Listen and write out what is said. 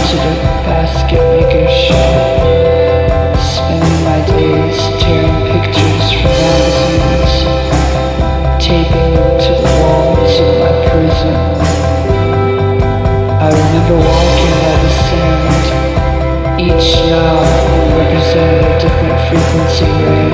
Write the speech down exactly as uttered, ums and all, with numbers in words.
to the basket maker shop, spending my days tearing pictures from magazines, taping them to the walls of my prison. I remember walking by the sand, each knob represented a different frequency range.